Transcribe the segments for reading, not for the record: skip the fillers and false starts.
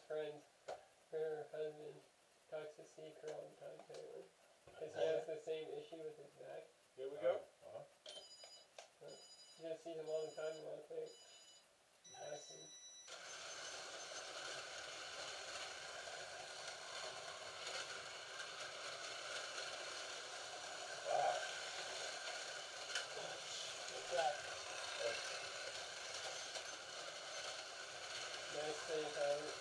friend, her husband, talks to Seeker all the time apparently. Because he has the same issue with his back. Here we go. He just sees him all the time, I think. Awesome. Wow. What's that? Nice thing, Howard.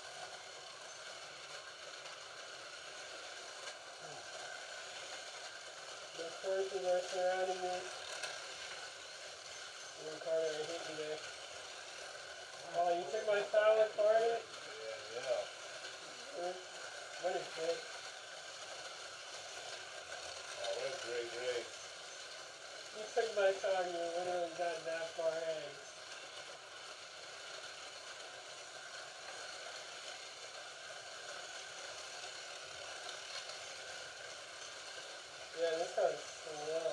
The forces are surrounding me. Carter, I hate you there. Oh, you took my salad, Carter? Yeah. What is this? Oh, what a great race. You took my salad, you literally got that far ahead. Yeah, this car is slow.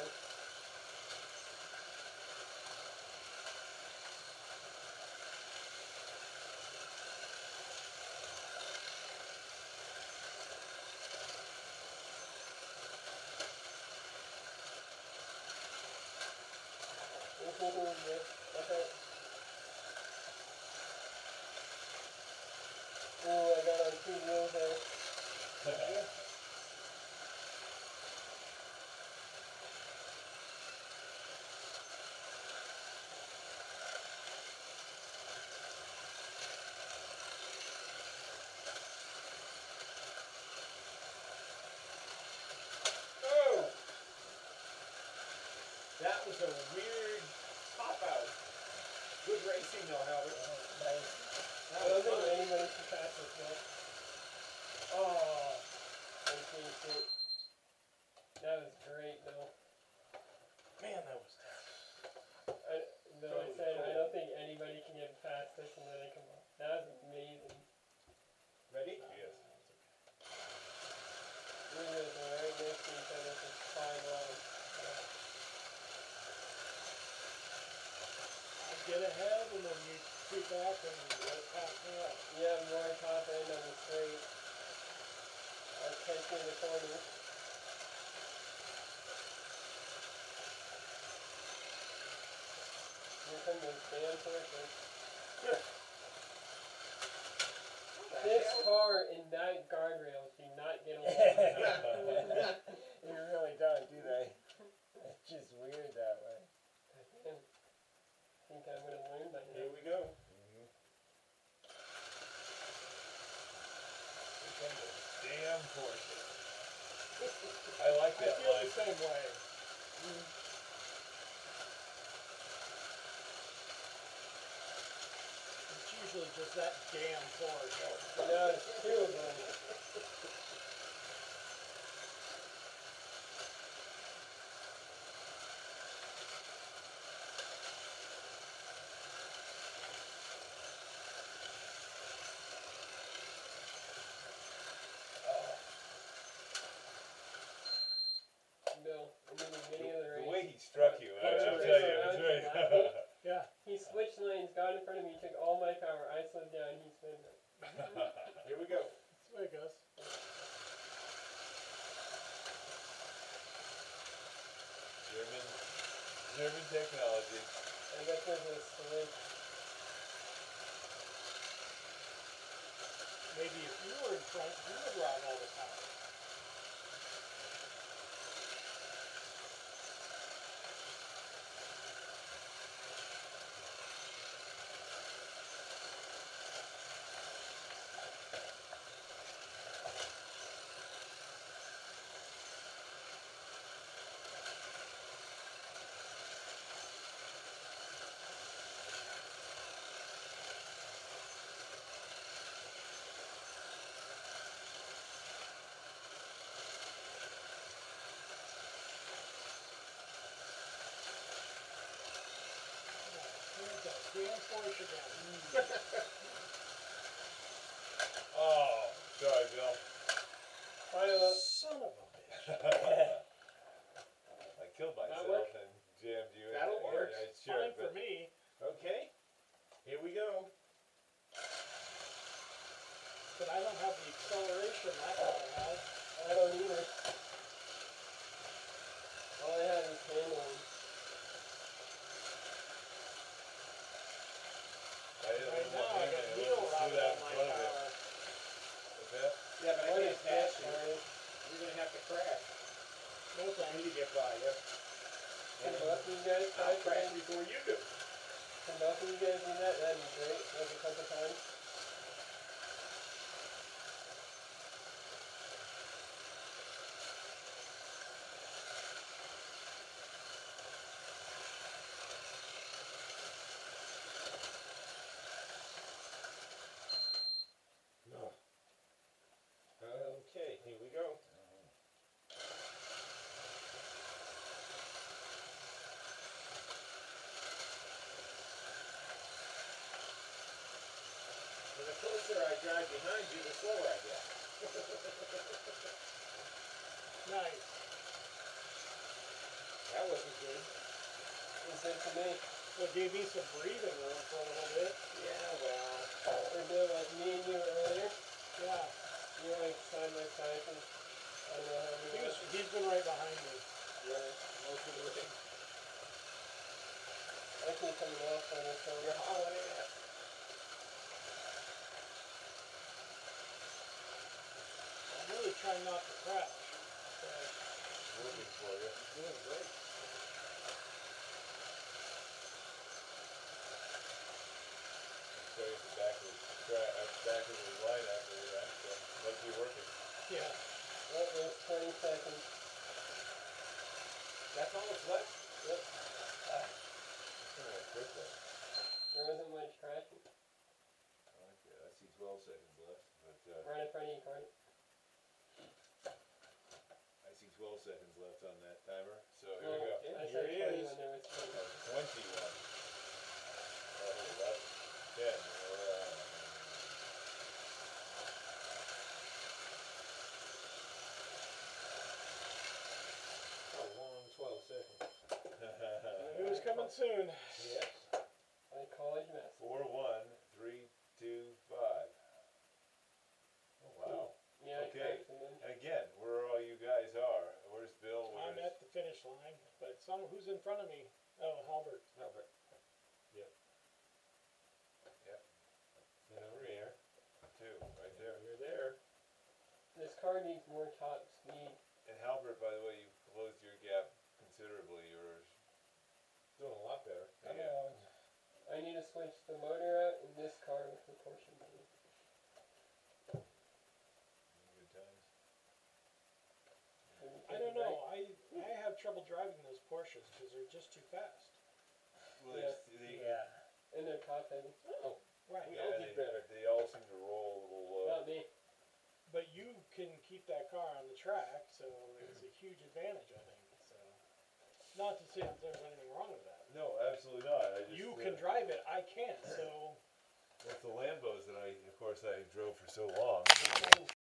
Okay. Ooh, I got on 2 wheels there. Oh! That was a weird pop out. Good racing though, Howard. Nice. I don't think anybody can pass this one. Oh, that was great though. Man, that was tough. I don't think anybody can get past this and then I come up. That was amazing. Ready? Yes. We were right next to each other for 5 rounds. I get ahead and then you creep back and let it pass me up. Yeah, more top end on the straight. I'll catch you in the corner. Here come those damn horses. This car and that guardrail do not get along. You really don't, do they? It's just weird that way. I think I would have learned by now. Here we go. Damn Porsche. I like that I feel line. the same way. It's usually just that damn Porsche. No, it's 2 of them. Bill, in the beginning of the race. The way he struck you, I'll tell you, it's right. Yeah. He switched lanes, got in front of me, took all my power. I slowed down, he sped up. Here we go. That's the way it goes. German technology. I guess there's a switch. Maybe if you were in front, you would ride all the time. Damn Porsche again. Oh, sorry, Bill. Son of a bitch. I killed myself work? and jammed you in. That'll work. Yeah, sure, Fine for but- me. Okay, here we go. But I handling. I didn't Right know now, what I got thing wheel it was, rot stood out on in my front of it. car. What's that? Yeah, but I What can't is pass that, you. Brian? You're gonna have to crash No for me thanks. to get by, yep. Can both of you guys try I'll crash trying? before you do. Can both of you guys do that? That'd be great. Like a couple times. No. Okay, here we go. And the closer I drive behind you, the slower I get. Nice. That wasn't good. It's good for me. It gave me some breathing room for a little bit. Yeah, well, We're doing like me and you earlier. Yeah. You were like side by side and I don't know how many He's been right behind me. yeah, most of the way. I keep coming off on this one. You're hauling ass. I'm really trying not to crash. So, Working for you. You're doing great. So it's the back of the line after that, so must be working. yeah. Well, there's 20 seconds. That's all that's left? Yep. Oh, quickly. There wasn't much crashing. Okay, I see 12 seconds left, but Right in front of you, Cardi. I see 12 seconds left on that timer. So here Well, we go. I Here said he 20 is. when there was 20. 21. Oh, 11, 10. A long 12 seconds. It was coming soon. Yes. Like college math. 4, 1, 3, 2, 5. Oh, wow. Yeah, I Okay. crashed again. And again, where all you guys are. Where's Bill? I'm Where's... at the finish line, but who's in front of me? Oh, Halbert. No, but And over here. 2, right there. you're there. This car needs more top speed. And Halbert, by the way, you've closed your gap considerably. Yours. Doing a lot better. Yeah. I need to switch the motor out in this car with the Porsche motor. Good times. I don't know. I have trouble driving those Porsches because they're just too fast. Well, Yeah. Yeah. And they're top heavy. Oh, Right. We all they, did better. they all seem to roll a little low. Not me. But you can keep that car on the track, so it's a huge advantage, I think. So, not to say that there's anything wrong with that. No, absolutely not. I just, You can drive it, I can't. So, Well, it's the Lambos that I drove for so long. It's